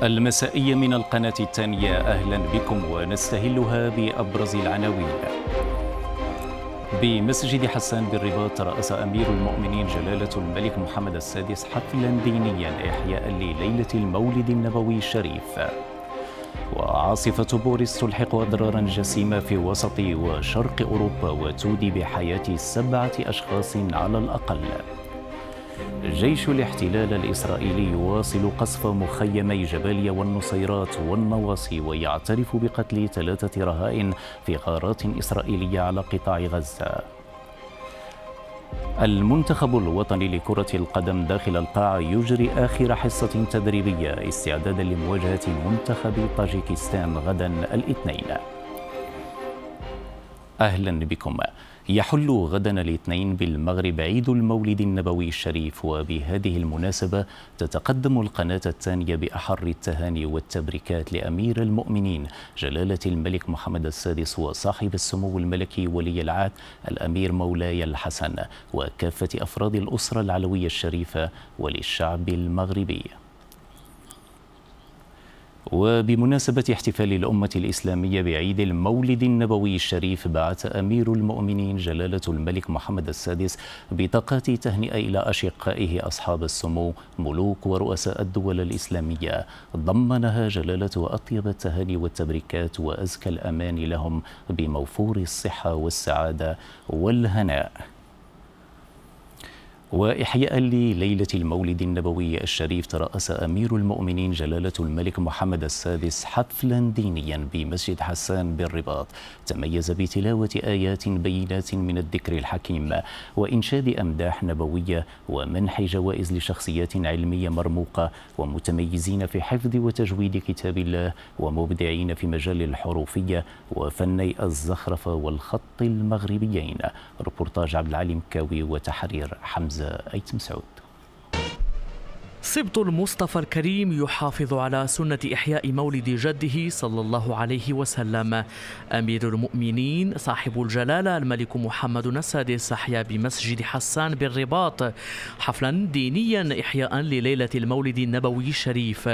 المسائية من القناة الثانية، أهلا بكم ونستهلها بأبرز العناوين. بمسجد حسان بالرباط رأس أمير المؤمنين جلالة الملك محمد السادس حفلا دينيا إحياء لليلة المولد النبوي الشريف. وعاصفة بوريس تلحق أضرارا جسيمة في وسط وشرق أوروبا وتودي بحياة 7 أشخاص على الأقل. جيش الاحتلال الإسرائيلي يواصل قصف مخيمي جباليا والنصيرات والنواصي ويعترف بقتل 3 رهائن في غارات إسرائيلية على قطاع غزة. المنتخب الوطني لكرة القدم داخل القاعة يجري آخر حصة تدريبية استعدادا لمواجهة منتخب طاجيكستان غدا الاثنين. أهلا بكم. يحل غدا الاثنين بالمغرب عيد المولد النبوي الشريف، وبهذه المناسبة تتقدم القناة الثانية بأحر التهاني والتبريكات لأمير المؤمنين جلالة الملك محمد السادس وصاحب السمو الملكي ولي العهد الأمير مولاي الحسن وكافة أفراد الأسرة العلوية الشريفة وللشعب المغربي. وبمناسبة احتفال الأمة الإسلامية بعيد المولد النبوي الشريف، بعث أمير المؤمنين جلالة الملك محمد السادس بطاقات تهنئة إلى أشقائه أصحاب السمو ملوك ورؤساء الدول الإسلامية، ضمنها جلالة أطيب التهاني والتبريكات وأزكى الأمان لهم بموفور الصحة والسعادة والهناء. وإحياء لليلة المولد النبوي الشريف ترأس أمير المؤمنين جلالة الملك محمد السادس حفلا دينيا بمسجد حسان بالرباط، تميز بتلاوة آيات بينات من الذكر الحكيم وإنشاد أمداح نبوية ومنح جوائز لشخصيات علمية مرموقة ومتميزين في حفظ وتجويد كتاب الله ومبدعين في مجال الحروفية وفني الزخرفة والخط المغربيين. ريبورتاج عبد العالي مكاوي وتحرير حمزة أيت مسعود. سبط المصطفى الكريم يحافظ على سنة إحياء مولد جده صلى الله عليه وسلم. أمير المؤمنين صاحب الجلالة الملك محمد السادس أحيا بمسجد حسان بالرباط حفلا دينيا إحياء لليلة المولد النبوي الشريف.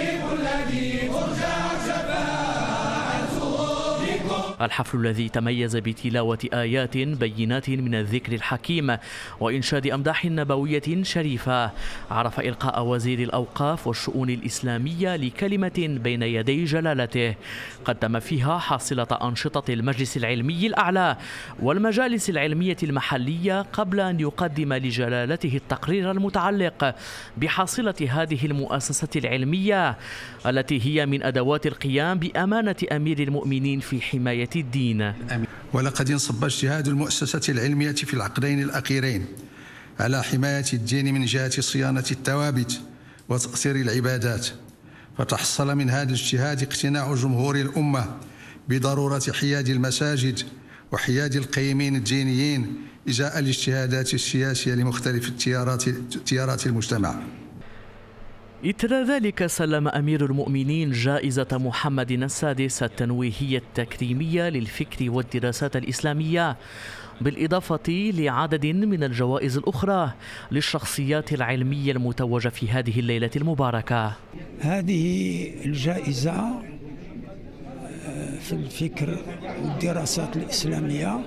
الحفل الذي تميز بتلاوة آيات بينات من الذكر الحكيم وإنشاد أمداح نبوية شريفة، عرف إلقاء وزير الأوقاف والشؤون الإسلامية لكلمة بين يدي جلالته قدم فيها حاصلة أنشطة المجلس العلمي الأعلى والمجالس العلمية المحلية، قبل أن يقدم لجلالته التقرير المتعلق بحاصلة هذه المؤسسة العلمية التي هي من أدوات القيام بأمانة أمير المؤمنين في حماية الدين. ولقد انصب اجتهاد المؤسسة العلمية في العقدين الأخيرين على حماية الدين من جهة صيانة الثوابت وتأثير العبادات، فتحصل من هذا الاجتهاد اقتناع جمهور الأمة بضرورة حياد المساجد وحياد القيمين الدينيين إزاء الاجتهادات السياسية لمختلف تيارات المجتمع. إثر ذلك سلم أمير المؤمنين جائزة محمد السادس التنويهية التكريمية للفكر والدراسات الإسلامية، بالإضافة لعدد من الجوائز الأخرى للشخصيات العلمية المتوجة في هذه الليلة المباركة. هذه الجائزة في الفكر والدراسات الإسلامية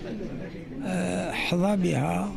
حظى بها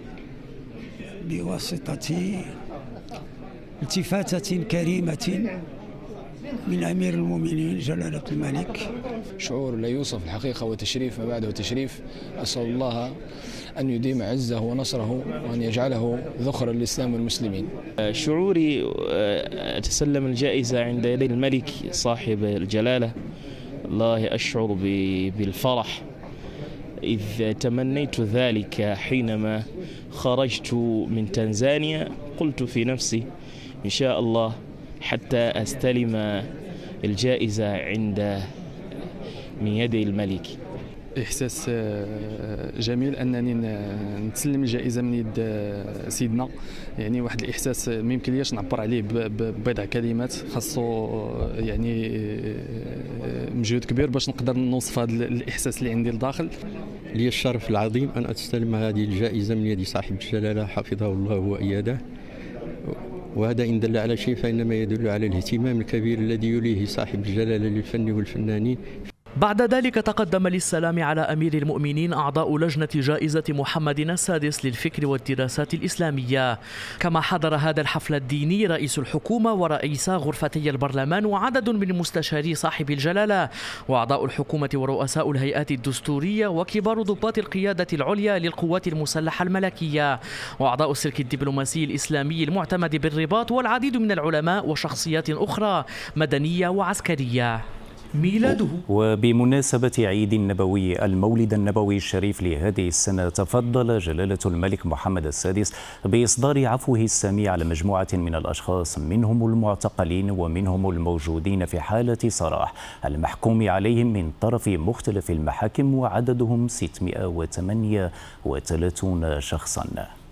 بواسطة التفاتة كريمة من أمير المؤمنين جلالة الملك. شعور لا يوصف الحقيقة وتشريف ما بعده تشريف. أسأل الله أن يديم عزه ونصره وأن يجعله ذخرا للإسلام والمسلمين. شعوري أتسلم الجائزة عند يدي الملك صاحب الجلالة، الله أشعر بالفرح إذ تمنيت ذلك حينما خرجت من تنزانيا. قلت في نفسي إن شاء الله حتى أستلم الجائزة من يدي الملك. إحساس جميل أنني نتسلم الجائزة من يد سيدنا، يعني واحد الإحساس ما يمكنليش نعبر عليه ببضع كلمات، خاصو يعني مجهود كبير باش نقدر نوصف هذا الإحساس اللي عندي لداخل. لي الشرف العظيم أن أستلم هذه الجائزة من يد صاحب الجلالة حفظه الله وأيده، وهذا إن دل على شيء فإنما يدل على الاهتمام الكبير الذي يوليه صاحب الجلالة للفن والفنانين. بعد ذلك تقدم للسلام على أمير المؤمنين أعضاء لجنة جائزة محمد السادس للفكر والدراسات الإسلامية. كما حضر هذا الحفل الديني رئيس الحكومة ورئيسا غرفتي البرلمان وعدد من مستشاري صاحب الجلالة وأعضاء الحكومة ورؤساء الهيئات الدستورية وكبار ضباط القيادة العليا للقوات المسلحة الملكية وأعضاء السلك الدبلوماسي الإسلامي المعتمد بالرباط والعديد من العلماء وشخصيات أخرى مدنية وعسكرية. ميلاده. وبمناسبة عيد النبوي المولد النبوي الشريف لهذه السنة تفضل جلالة الملك محمد السادس بإصدار عفوه السامي على مجموعة من الأشخاص منهم المعتقلين ومنهم الموجودين في حالة سراح المحكوم عليهم من طرف مختلف المحاكم وعددهم 638 شخصا.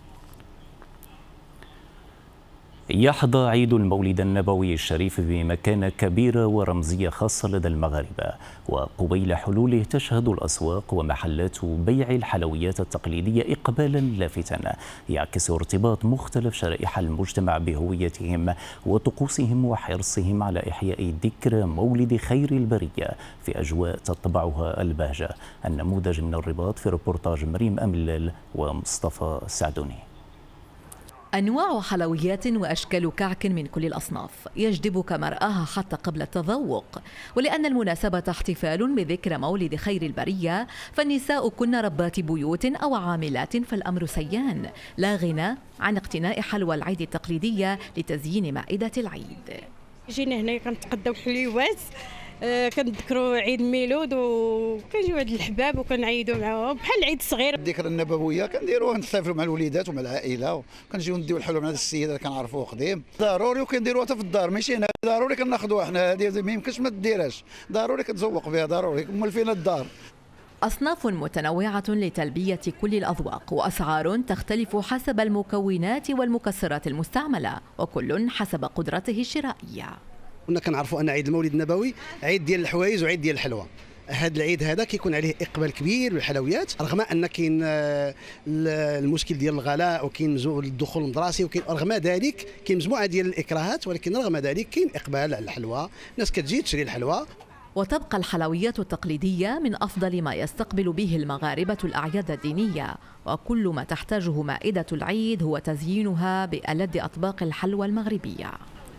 يحظى عيد المولد النبوي الشريف بمكانة كبيرة ورمزية خاصة لدى المغاربة، وقبيل حلوله تشهد الأسواق ومحلات بيع الحلويات التقليدية إقبالا لافتا يعكس ارتباط مختلف شرائح المجتمع بهويتهم وطقوسهم وحرصهم على إحياء ذكرى مولد خير البرية في أجواء تطبعها البهجة. النموذج من الرباط في ريبورتاج مريم أملال ومصطفى سعدوني. أنواع حلويات وأشكال كعك من كل الأصناف يجذبك مرآها حتى قبل التذوق. ولأن المناسبة احتفال بذكرى مولد خير البرية فالنساء كن ربات بيوت أو عاملات فالأمر سيان، لا غنى عن اقتناء حلوى العيد التقليدية لتزيين مائدة العيد. جينا هنا كنتقداو حليوات، كنذكروا عيد الميلود وكنجيو عند الحباب وكنعيدوا معاهم بحال العيد الصغير. الذكرى النبويه كنديروها نحتفلوا مع الوليدات ومع العائله وكنجيو نديو الحلوى مع هذا السيد اللي كنعرفوه قديم ضروري وكنديروها حتى في الدار ماشي هنا ضروري كناخذوها حنا هذه ما يمكنش ما ديرهاش ضروري كتزوق بها ضروري امال فين الدار. أصناف متنوعة لتلبية كل الأذواق وأسعار تختلف حسب المكونات والمكسرات المستعملة وكل حسب قدرته الشرائية. كنا كنعرفوا ان عيد المولد النبوي عيد ديال الحوايج وعيد ديال الحلوى. هذا العيد هذا كيكون عليه اقبال كبير بالحلويات رغم ان كاين المشكل ديال الغلاء وكاين الدخول المدرسي وكاين رغم ذلك كاين مجموعه ديال الاكراهات ولكن رغم ذلك كاين اقبال على الحلوى، الناس كتجي تشري الحلوى. وتبقى الحلويات التقليدية من أفضل ما يستقبل به المغاربة الأعياد الدينية، وكل ما تحتاجه مائدة العيد هو تزيينها بألذ أطباق الحلوى المغربية.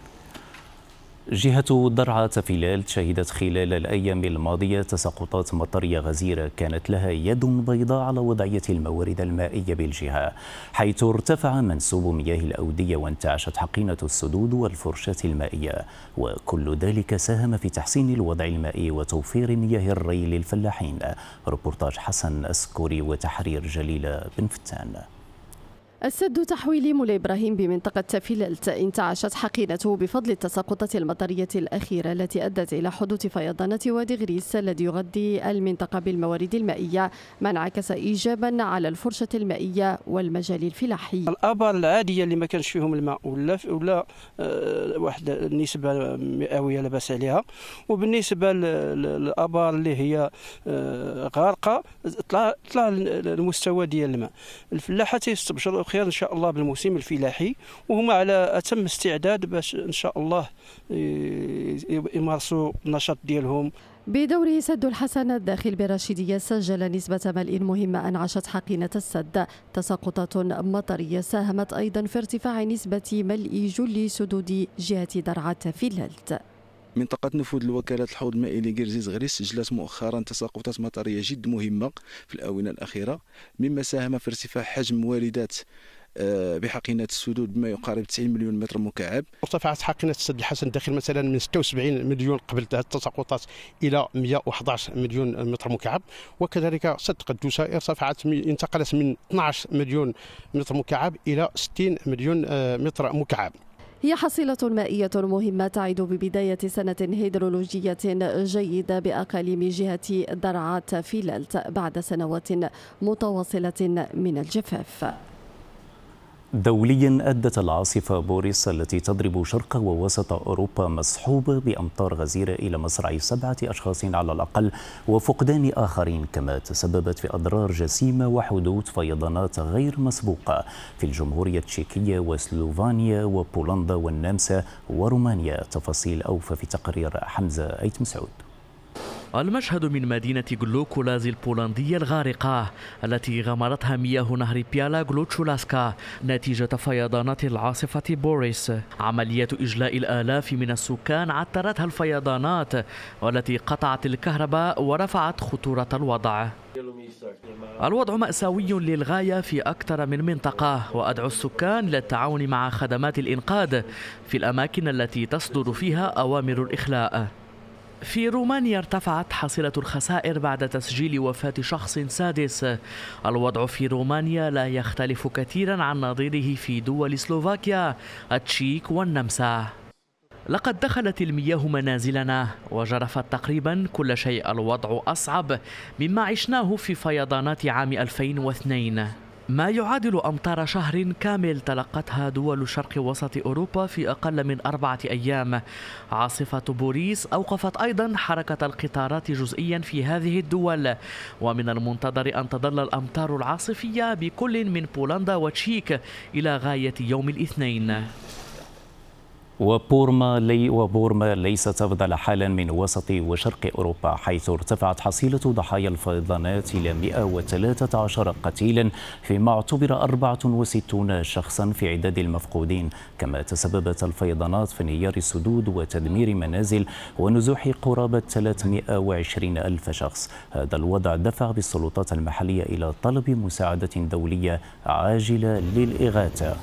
جهة درعا تفيلالت شهدت خلال الأيام الماضية تساقطات مطرية غزيرة كانت لها يد بيضاء على وضعية الموارد المائية بالجهة، حيث ارتفع منسوب مياه الأودية وانتعشت حقينة السدود والفرشاة المائية، وكل ذلك ساهم في تحسين الوضع المائي وتوفير مياه الري للفلاحين. ريبورتاج حسن أسكوري وتحرير جليلة بن فتان. السد تحويلي مولاي إبراهيم بمنطقة تفيلالت انتعشت حقينته بفضل التساقطات المطرية الأخيرة التي أدت إلى حدوث فيضانات وادي غريس الذي يغذي المنطقة بالموارد المائية، ما انعكس إيجابا على الفرشة المائية والمجال الفلاحي. الآبار العادية اللي ما كانش فيهم الماء ولا واحد النسبة مئوية لا بأس عليها، وبالنسبة للآبار اللي هي غارقة طلع المستوى ديال الماء. الفلاحة تيستبشروا خير ان شاء الله بالموسم الفلاحي وهما على اتم استعداد باش ان شاء الله يمارسوا النشاط ديالهم. بدوره سد الحسن الداخل برشيدية سجل نسبة ملء مهمة أنعشت حقينة السد. تساقطات مطرية ساهمت أيضا في ارتفاع نسبة ملء جل سدود جهة درعا تفيلالت. منطقة نفوذ الوكالة الحوض المائي لقرزيز غريس سجلت مؤخرا تساقطات مطرية جد مهمة في الآونة الأخيرة، مما ساهم في ارتفاع حجم واردات بحقينة السدود بما يقارب 90 مليون متر مكعب. ارتفعت حقينة السد الحسن الداخل مثلا من 76 مليون قبل التساقطات إلى 111 مليون متر مكعب، وكذلك سد قدوسة انتقلت من 12 مليون متر مكعب إلى 60 مليون متر مكعب. هي حصيلة مائية مهمة تعد ببداية سنة هيدرولوجية جيدة بأقاليم جهة درعا تفيلالت بعد سنوات متواصلة من الجفاف. دوليا أدت العاصفة بوريس التي تضرب شرق ووسط أوروبا مصحوبة بأمطار غزيرة إلى مصرع 7 أشخاص على الأقل وفقدان آخرين، كما تسببت في أضرار جسيمة وحدوث فيضانات غير مسبوقة في الجمهورية التشيكية وسلوفانيا وبولندا والنمسا ورومانيا. تفاصيل أوفى في تقرير حمزة أيت مسعود. المشهد من مدينة غلوكولاز البولندية الغارقة التي غمرتها مياه نهر بيالا غلوتشولاسكا نتيجة فيضانات العاصفة بوريس. عملية إجلاء الآلاف من السكان عثرتها الفيضانات والتي قطعت الكهرباء ورفعت خطورة الوضع. الوضع مأساوي للغاية في أكثر من منطقة، وأدعو السكان للتعاون مع خدمات الإنقاذ في الأماكن التي تصدر فيها أوامر الإخلاء. في رومانيا ارتفعت حصيلة الخسائر بعد تسجيل وفاة شخص سادس. الوضع في رومانيا لا يختلف كثيرا عن نظيره في دول سلوفاكيا، التشيك والنمسا. لقد دخلت المياه منازلنا وجرفت تقريبا كل شيء. الوضع أصعب مما عشناه في فيضانات عام 2002، ما يعادل أمطار شهر كامل تلقتها دول شرق وسط أوروبا في أقل من 4 أيام. عاصفة بوريس أوقفت أيضا حركة القطارات جزئيا في هذه الدول، ومن المنتظر أن تظل الأمطار العاصفية بكل من بولندا وتشيك إلى غاية يوم الاثنين. وبورما ليست أفضل حالا من وسط وشرق أوروبا، حيث ارتفعت حصيلة ضحايا الفيضانات إلى 113 قتيلا، فيما اعتبر 64 شخصا في عداد المفقودين. كما تسببت الفيضانات في انهيار السدود وتدمير منازل ونزوح قرابة 320 ألف شخص. هذا الوضع دفع بالسلطات المحلية إلى طلب مساعدة دولية عاجلة للإغاثة.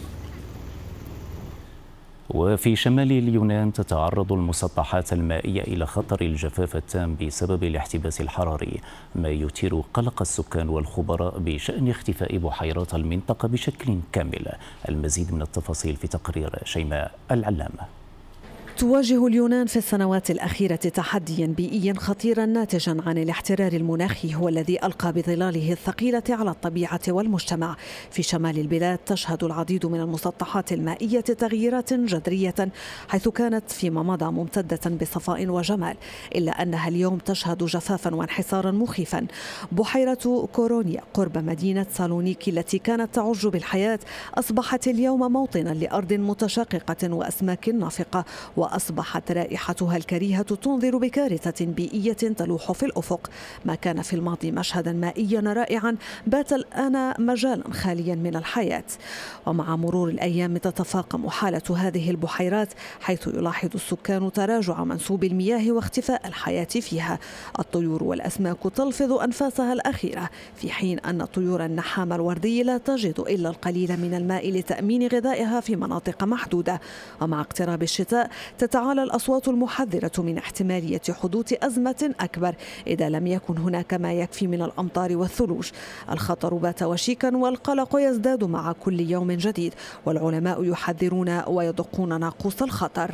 وفي شمال اليونان تتعرض المسطحات المائية إلى خطر الجفاف التام بسبب الاحتباس الحراري، ما يثير قلق السكان والخبراء بشأن اختفاء بحيرات المنطقة بشكل كامل. المزيد من التفاصيل في تقرير شيماء العلامة. تواجه اليونان في السنوات الأخيرة تحديا بيئيا خطيرا ناتجا عن الاحترار المناخي، هو الذي ألقى بظلاله الثقيلة على الطبيعة والمجتمع. في شمال البلاد تشهد العديد من المسطحات المائية تغييرات جذرية، حيث كانت فيما مضى ممتدة بصفاء وجمال، إلا أنها اليوم تشهد جفافا وانحسارا مخيفا. بحيرة كورونيا قرب مدينة سالونيكي التي كانت تعج بالحياة أصبحت اليوم موطنا لأرض متشققة وأسماك نافقة، وأصبحت رائحتها الكريهة تنذر بكارثة بيئية تلوح في الأفق. ما كان في الماضي مشهدا مائيا رائعا بات الآن مجالا خاليا من الحياة. ومع مرور الأيام تتفاقم حالة هذه البحيرات، حيث يلاحظ السكان تراجع منسوب المياه واختفاء الحياة فيها. الطيور والأسماك تلفظ أنفاسها الأخيرة، في حين أن طيور النحام الوردي لا تجد إلا القليل من الماء لتأمين غذائها في مناطق محدودة. ومع اقتراب الشتاء تتعالى الأصوات المحذرة من احتمالية حدوث أزمة أكبر إذا لم يكن هناك ما يكفي من الأمطار والثلوج. الخطر بات وشيكا والقلق يزداد مع كل يوم جديد، والعلماء يحذرون ويدقون ناقوس الخطر.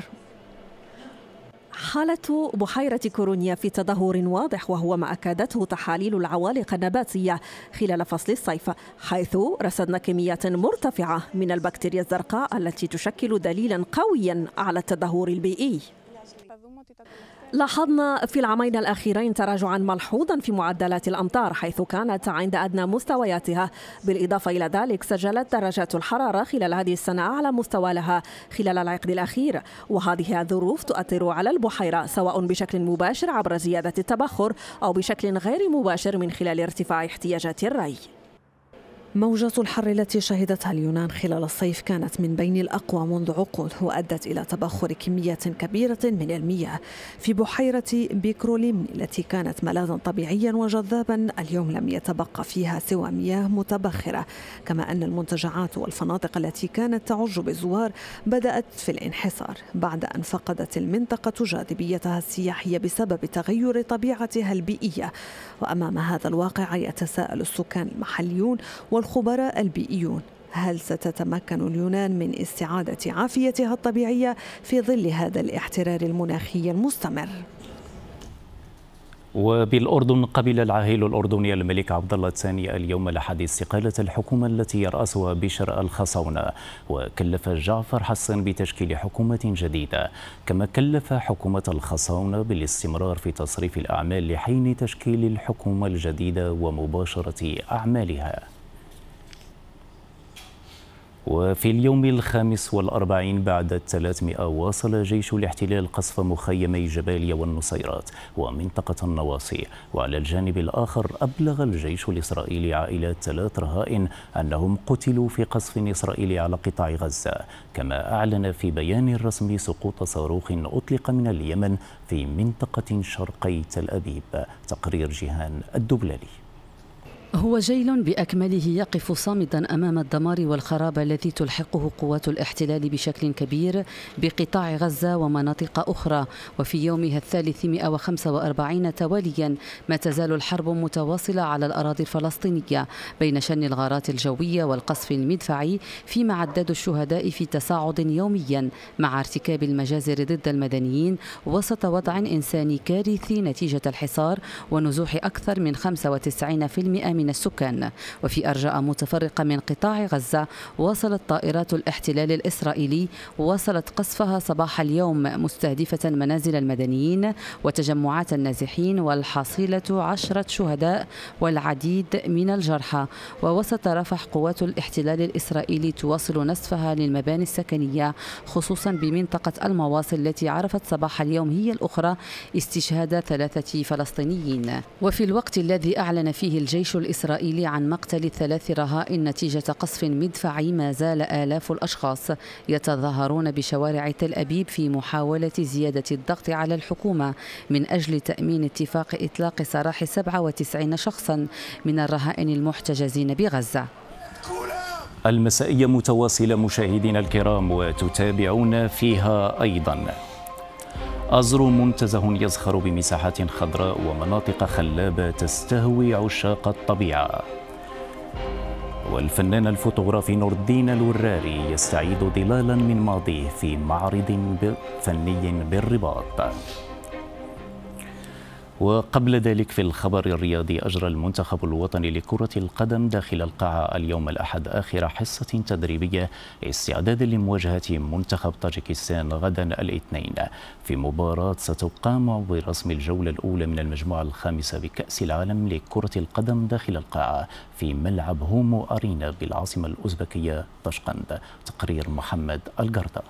حالة بحيرة كورونيا في تدهور واضح، وهو ما أكدته تحاليل العوالق النباتية خلال فصل الصيف، حيث رصدنا كميات مرتفعة من البكتيريا الزرقاء التي تشكل دليلا قويا على التدهور البيئي. لاحظنا في العامين الأخيرين تراجعا ملحوظا في معدلات الأمطار، حيث كانت عند أدنى مستوياتها. بالإضافة إلى ذلك سجلت درجات الحرارة خلال هذه السنة أعلى مستوى لها خلال العقد الأخير، وهذه الظروف تؤثر على البحيرة سواء بشكل مباشر عبر زيادة التبخر أو بشكل غير مباشر من خلال ارتفاع احتياجات الري. موجة الحر التي شهدتها اليونان خلال الصيف كانت من بين الأقوى منذ عقود، وأدت إلى تبخر كميات كبيرة من المياه. في بحيرة بيكروليم التي كانت ملاذا طبيعيا وجذابا، اليوم لم يتبقى فيها سوى مياه متبخرة، كما أن المنتجعات والفنادق التي كانت تعج بالزوار بدأت في الانحسار بعد أن فقدت المنطقة جاذبيتها السياحية بسبب تغير طبيعتها البيئية. وأمام هذا الواقع يتساءل السكان المحليون والخبراء البيئيون: هل ستتمكن اليونان من استعادة عافيتها الطبيعية في ظل هذا الاحترار المناخي المستمر؟ وبالأردن قبل العاهل الأردني الملك عبد الله الثاني اليوم الأحد استقالة الحكومة التي يرأسها بشر الخصاونة، وكلف جعفر حسن بتشكيل حكومة جديدة، كما كلف حكومة الخصاونة بالاستمرار في تصريف الأعمال لحين تشكيل الحكومة الجديدة ومباشرة أعمالها. وفي اليوم 45 بعد 300 واصل جيش الاحتلال قصف مخيمي جباليا والنصيرات ومنطقة النواصي، وعلى الجانب الآخر أبلغ الجيش الإسرائيلي عائلات 3 رهائن أنهم قتلوا في قصف إسرائيلي على قطاع غزة، كما أعلن في بيان رسمي سقوط صاروخ أطلق من اليمن في منطقة شرقي تل أبيب. تقرير جيهان الدبلالي. هو جيل بأكمله يقف صامدا أمام الدمار والخراب الذي تلحقه قوات الاحتلال بشكل كبير بقطاع غزة ومناطق أخرى، وفي يومها 345 تواليا ما تزال الحرب متواصلة على الأراضي الفلسطينية بين شن الغارات الجوية والقصف المدفعي، فيما عداد الشهداء في تصاعد يوميا مع ارتكاب المجازر ضد المدنيين وسط وضع إنساني كارثي نتيجة الحصار ونزوح أكثر من 95% من السكان. وفي أرجاء متفرقة من قطاع غزة واصلت طائرات الاحتلال الإسرائيلي قصفها صباح اليوم مستهدفة منازل المدنيين وتجمعات النازحين، والحصيلة 10 شهداء والعديد من الجرحى. ووسط رفح قوات الاحتلال الإسرائيلي تواصل نسفها للمباني السكنية خصوصا بمنطقة المواصل التي عرفت صباح اليوم هي الأخرى استشهاد 3 فلسطينيين. وفي الوقت الذي أعلن فيه الجيش الإسرائيلي عن مقتل 3 رهائن نتيجة قصف مدفعي، ما زال آلاف الأشخاص يتظاهرون بشوارع تل أبيب في محاولة زيادة الضغط على الحكومة من أجل تأمين اتفاق إطلاق سراح 97 شخصا من الرهائن المحتجزين بغزة. المسائية متواصلة مشاهدينا الكرام، وتتابعون فيها أيضا أزرو منتزه يزخر بمساحات خضراء ومناطق خلابة تستهوي عشاق الطبيعة، والفنان الفوتوغرافي نور الدين الوراري يستعيد ظلالا من ماضيه في معرض فني بالرباط. وقبل ذلك في الخبر الرياضي، أجرى المنتخب الوطني لكرة القدم داخل القاعة اليوم الأحد آخر حصة تدريبية استعدادا لمواجهة منتخب طاجكستان غدا الاثنين في مباراة ستقام برسم الجولة الأولى من المجموعة الخامسة بكأس العالم لكرة القدم داخل القاعة في ملعب هومو أرينا بالعاصمة الأوزبكية طشقند. تقرير محمد القردة.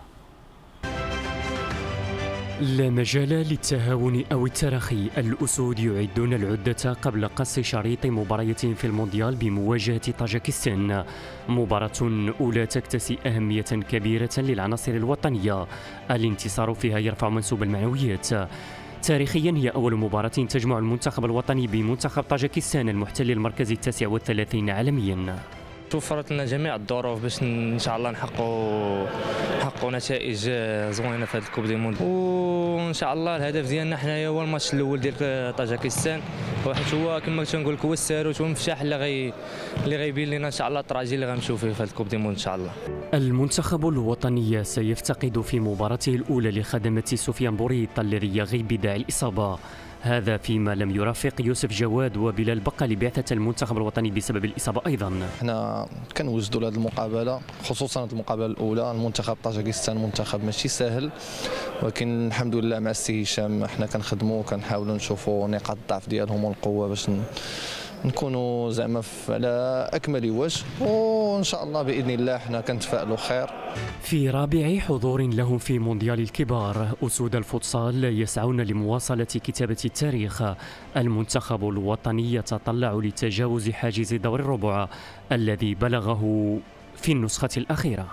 لا مجال للتهاون أو التراخي، الأسود يعدون العدة قبل قص شريط مبارية في المونديال بمواجهة طاجكستان، مباراة أولى تكتسي أهمية كبيرة للعناصر الوطنية، الانتصار فيها يرفع منسوب المعنويات. تاريخيا هي أول مباراة تجمع المنتخب الوطني بمنتخب طاجكستان المحتل المركز 39 عالميا. توفرت لنا جميع الظروف باش ان شاء الله نحققوا نتائج زوينه في هذا الكوب دي موند، وان شاء الله الهدف ديالنا حنايا هو الماتش الاول ديال طاجكستان، وحيت هو كما تنقول لك هو الساروت والمفتاح اللي غيبين لنا ان شاء الله التراجي اللي غنمشيو فيه في هذا الكوب دي موند ان شاء الله. المنتخب الوطني سيفتقد في مباراته الاولى لخدمه سفيان بوريط الذي يغيب بداعي الاصابه، هذا فيما لم يرافق يوسف جواد وبلال بقى لبعثة المنتخب الوطني بسبب الإصابة أيضا. احنا كنوجدوا لهذه المقابلة، خصوصا هذه المقابلة الأولى. المنتخب طاجكستان منتخب ماشي سهل، ولكن الحمد لله مع السي هشام احنا كنخدموا وكنحاولوا نشوفوا نقاط الضعف ديالهم والقوة باش نكونوا زعما على أكمل وجه، وإن شاء الله بإذن الله احنا كنتفائلوا خير. في رابع حضور لهم في مونديال الكبار، أسود الفوتسال يسعون لمواصلة كتابة التاريخ. المنتخب الوطني يتطلع لتجاوز حاجز دور الربع الذي بلغه في النسخة الأخيرة.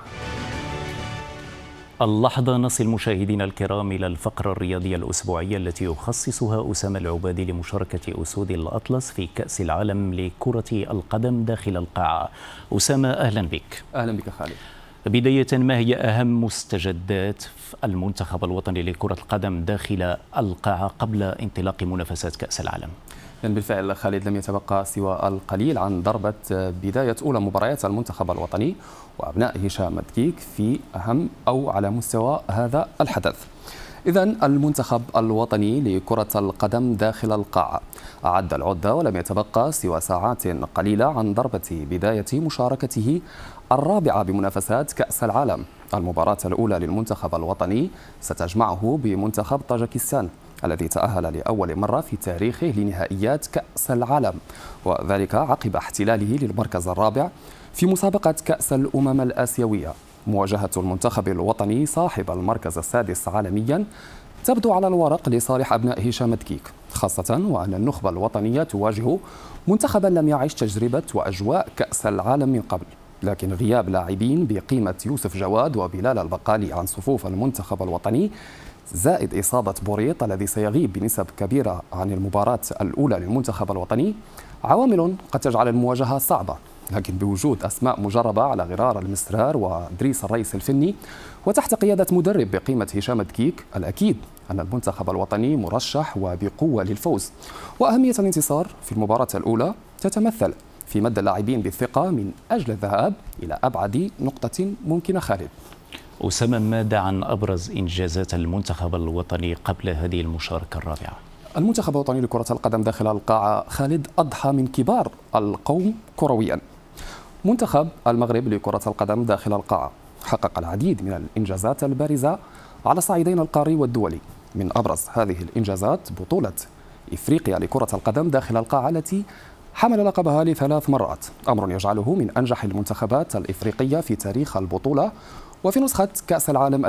اللحظة نصل مشاهدينا الكرام إلى الفقرة الرياضية الأسبوعية التي يخصصها أسامة العبادي لمشاركة أسود الأطلس في كأس العالم لكرة القدم داخل القاعة. أسامة أهلا بك. أهلا بك خالد. بداية، ما هي أهم مستجدات المنتخب الوطني لكرة القدم داخل القاعة قبل انطلاق منافسات كأس العالم؟ يعني بالفعل خالد لم يتبقى سوى القليل عن ضربة بداية أولى مباريات المنتخب الوطني وأبناء هشام الدقيق في أهم أو على مستوى هذا الحدث. إذن المنتخب الوطني لكرة القدم داخل القاعة أعد العدة ولم يتبقى سوى ساعات قليلة عن ضربة بداية مشاركته الرابعة بمنافسات كأس العالم. المباراة الأولى للمنتخب الوطني ستجمعه بمنتخب طاجكستان الذي تأهل لأول مرة في تاريخه لنهائيات كأس العالم، وذلك عقب احتلاله للمركز الرابع في مسابقة كأس الأمم الآسيوية. مواجهة المنتخب الوطني صاحب المركز السادس عالميا تبدو على الورق لصالح أبناء هشام دكيك، خاصة وأن النخبة الوطنية تواجه منتخبا لم يعش تجربة وأجواء كأس العالم من قبل، لكن غياب لاعبين بقيمة يوسف جواد وبلال البقالي عن صفوف المنتخب الوطني زائد إصابة بوريط الذي سيغيب بنسب كبيرة عن المباراة الأولى للمنتخب الوطني عوامل قد تجعل المواجهة صعبة، لكن بوجود أسماء مجربة على غرار المسرار ودريس الرئيس الفني وتحت قيادة مدرب بقيمة هشام دكيك، الأكيد أن المنتخب الوطني مرشح وبقوة للفوز. وأهمية الانتصار في المباراة الأولى تتمثل في مد اللاعبين بالثقة من أجل الذهاب إلى أبعد نقطة ممكنة. خالد. أسامة، ماذا عن أبرز إنجازات المنتخب الوطني قبل هذه المشاركة الرابعة؟ المنتخب الوطني لكرة القدم داخل القاعة خالد أضحى من كبار القوم كرويا. منتخب المغرب لكرة القدم داخل القاعة حقق العديد من الإنجازات البارزة على الصعيدين القاري والدولي. من أبرز هذه الإنجازات بطولة إفريقيا لكرة القدم داخل القاعة التي حمل لقبها ل3 مرات، أمر يجعله من أنجح المنتخبات الإفريقية في تاريخ البطولة. وفي نسخة كأس العالم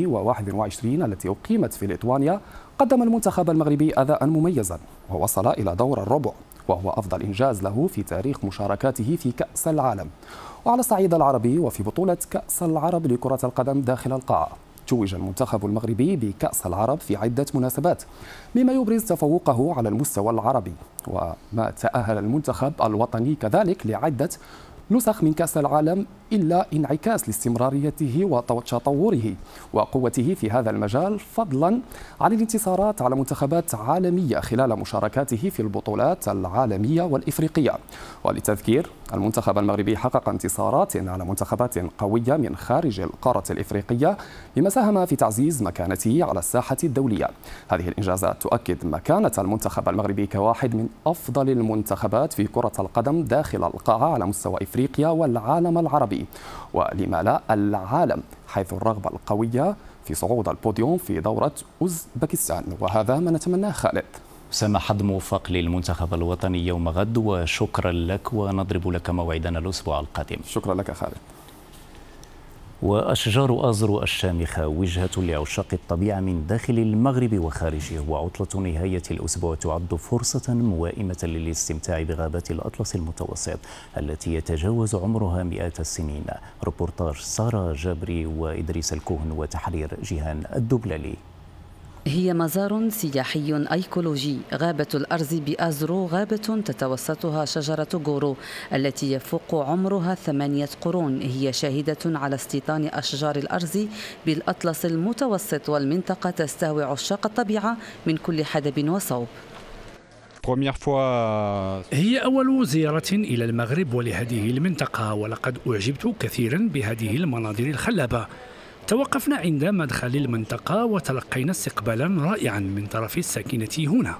2021 التي أقيمت في ليتوانيا قدم المنتخب المغربي أداء مميزا ووصل إلى دور الربع، وهو أفضل إنجاز له في تاريخ مشاركاته في كأس العالم. وعلى الصعيد العربي وفي بطولة كأس العرب لكرة القدم داخل القاعة توج المنتخب المغربي بكأس العرب في عدة مناسبات، مما يبرز تفوقه على المستوى العربي. وما تأهل المنتخب الوطني كذلك لعدة نسخ من كأس العالم إلا انعكاس لاستمراريته وتطوره وقوته في هذا المجال، فضلا عن الانتصارات على منتخبات عالمية خلال مشاركاته في البطولات العالمية والإفريقية. وللتذكير، المنتخب المغربي حقق انتصارات على منتخبات قوية من خارج القارة الإفريقية، بما ساهم في تعزيز مكانته على الساحة الدولية. هذه الإنجازات تؤكد مكانة المنتخب المغربي كواحد من أفضل المنتخبات في كرة القدم داخل القاعة على مستوى إفريقيا والعالم العربي، ولما لا العالم، حيث الرغبة القوية في صعود البوديوم في دورة أوزبكستان. وهذا ما نتمناه. خالد. أسامة، حظ موفق للمنتخب الوطني يوم غد، وشكرا لك، ونضرب لك موعدنا الأسبوع القادم. شكرا لك خالد. وأشجار آزرو الشامخة وجهة لعشاق الطبيعة من داخل المغرب وخارجه، وعطلة نهاية الأسبوع تعد فرصة موائمة للاستمتاع بغابات الأطلس المتوسط التي يتجاوز عمرها مئات السنين. ريبورتاج سارة جابري وإدريس الكهن وتحرير جيهان الدبللي. هي مزار سياحي أيكولوجي. غابة الأرز بآزرو غابة تتوسطها شجرة غورو التي يفوق عمرها 8 قرون. هي شاهدة على استيطان أشجار الأرز بالأطلس المتوسط، والمنطقة تستهوي عشاق الطبيعة من كل حدب وصوب. هي أول زيارة إلى المغرب ولهذه المنطقة، ولقد أعجبت كثيرا بهذه المناظر الخلابة. توقفنا عند مدخل المنطقة وتلقينا استقبالا رائعا من طرف الساكنة هنا.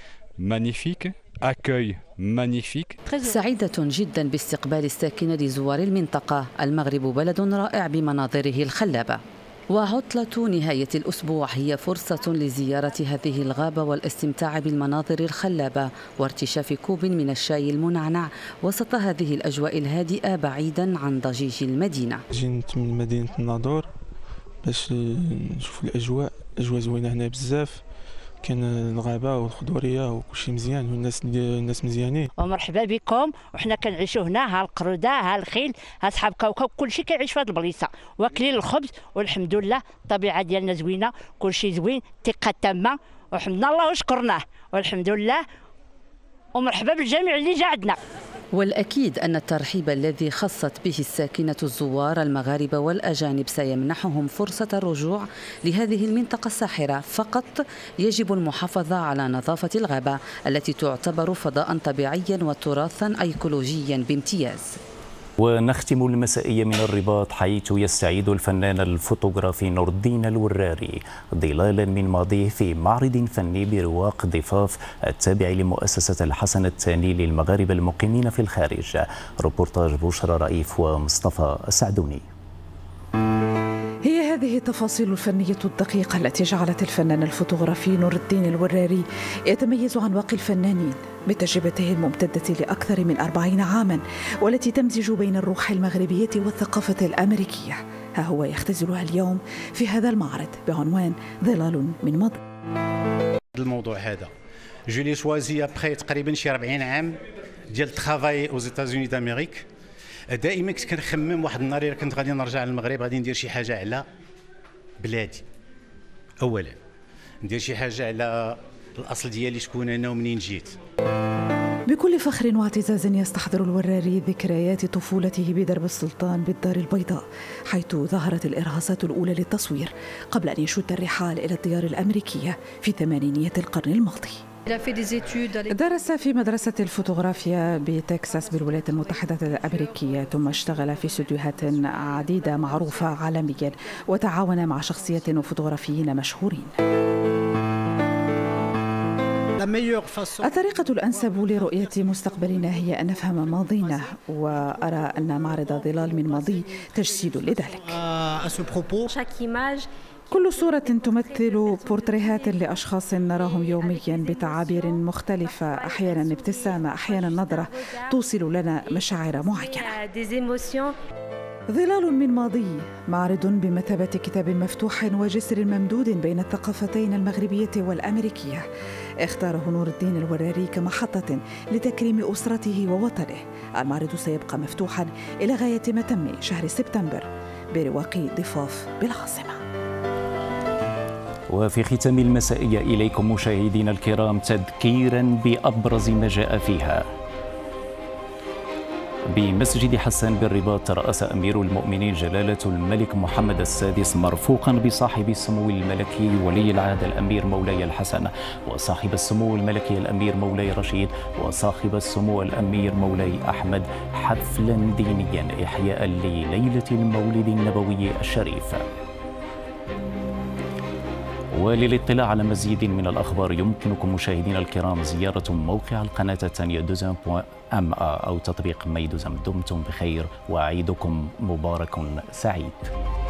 سعيدة جدا باستقبال الساكنة لزوار المنطقة. المغرب بلد رائع بمناظره الخلابة. وعطلة نهاية الأسبوع هي فرصة لزيارة هذه الغابة والاستمتاع بالمناظر الخلابة وارتشاف كوب من الشاي المنعنع وسط هذه الأجواء الهادئة بعيدا عن ضجيج المدينة. جيت من مدينة الناظور باش نشوف الأجواء زوينة هنا بزاف، كان الغابة والخضورية وكلشي مزيان والناس مزيانين. ومرحبا بكم، وحنا كنعيشوا هنا، ها القردة ها الخيل ها صحاب كوكب، كلشي كيعيش في هذه البليصة، واكلين الخبز والحمد لله. الطبيعة ديالنا زوينة، كلشي زوين، ثقة تامة، وحمدنا الله وشكرناه والحمد لله، ومرحبا بالجميع اللي جا عندنا. والأكيد أن الترحيب الذي خصت به الساكنة الزوار المغاربة والأجانب سيمنحهم فرصة الرجوع لهذه المنطقة الساحرة. فقط يجب المحافظة على نظافة الغابة التي تعتبر فضاء طبيعيا وتراثا أيكولوجيا بامتياز. ونختم المسائية من الرباط حيث يستعيد الفنان الفوتوغرافي نور الدين الوراري ظلالا من ماضيه في معرض فني برواق ضفاف التابع لمؤسسة الحسن الثاني للمغاربة المقيمين في الخارج. ريبورتاج بشرى رئيف ومصطفى السعدوني. هي هذه التفاصيل الفنية الدقيقة التي جعلت الفنان الفوتوغرافي نور الدين الوراري يتميز عن باقي الفنانين بتجربته الممتدة لأكثر من 40 عاما، والتي تمزج بين الروح المغربية والثقافة الأمريكية. ها هو يختزلها اليوم في هذا المعرض بعنوان ظلال من ماضي. الموضوع هذا جو لي شوازي ابخي تقريبا شي 40 عام ديال ترافاي اوز ايتازوني دامريك. دائما كنت كنخمم واحد النهار كنت غادي نرجع للمغرب غادي ندير شي حاجه على بلادي. اولا ندير شي حاجه على الاصل ديالي، شكون انا ومنين جيت. بكل فخر واعتزاز يستحضر الوراري ذكريات طفولته بدرب السلطان بالدار البيضاء، حيث ظهرت الإرهاصات الأولى للتصوير قبل أن يشد الرحال إلى الديار الأمريكية في ثمانينيات القرن الماضي. درس في مدرسة الفوتوغرافيا بتكساس بالولايات المتحدة الأمريكية، ثم اشتغل في استديوهات عديدة معروفة عالميا، وتعاون مع شخصيات وفوتوغرافيين مشهورين. الطريقة الأنسب لرؤية مستقبلنا هي أن نفهم ماضينا، وأرى أن معرض ظلال من ماضي تجسيد لذلك. كل صورة تمثل بورتريهات لأشخاص نراهم يوميا بتعابير مختلفة، أحيانا ابتسامة، أحيانا نظرة توصل لنا مشاعر معينة. ظلال من ماضي معرض بمثابة كتاب مفتوح وجسر ممدود بين الثقافتين المغربية والأمريكية، اختاره نور الدين الوراري كمحطة لتكريم أسرته ووطنه. المعرض سيبقى مفتوحا إلى غاية متم شهر سبتمبر برواق ضفاف بالعاصمة. وفي ختام المسائية إليكم مشاهدينا الكرام تذكيرا بأبرز ما جاء فيها. بمسجد حسان بالرباط ترأس أمير المؤمنين جلالة الملك محمد السادس مرفوقا بصاحب السمو الملكي ولي العهد الأمير مولاي الحسن، وصاحب السمو الملكي الأمير مولاي رشيد، وصاحب السمو الأمير مولاي أحمد حفلا دينيا إحياء لليلة المولد النبوي الشريف. وللاطلاع على مزيد من الأخبار يمكنكم مشاهدينا الكرام زيارة موقع القناة الثانية دوزان.ma أو تطبيق ميدوزم. دمتم بخير وعيدكم مبارك سعيد.